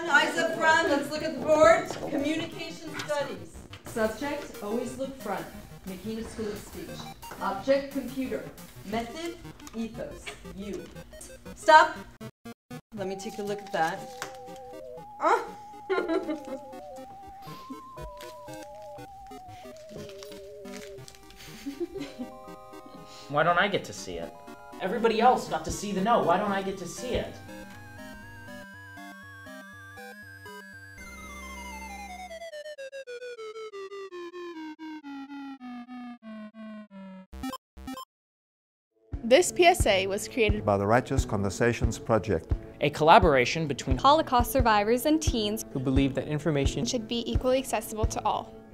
eyes up front, let's look at the board. Communication studies. Subject, always look front. McKenna School of Speech. Object, computer. Method, ethos. You. Stop. Let me take a look at that. Why don't I get to see it? Everybody else got to see the note. Why don't I get to see it? This PSA was created by the Righteous Conversations Project, A collaboration between Holocaust survivors and teens who believe that information should be equally accessible to all.